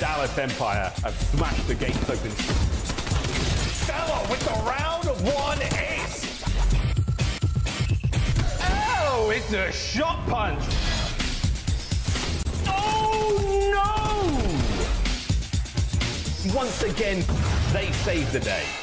Dallas Empire have smashed the gates open. Stella with the round one ace. Oh, it's a shot punch. Oh, no! Once again, they saved the day.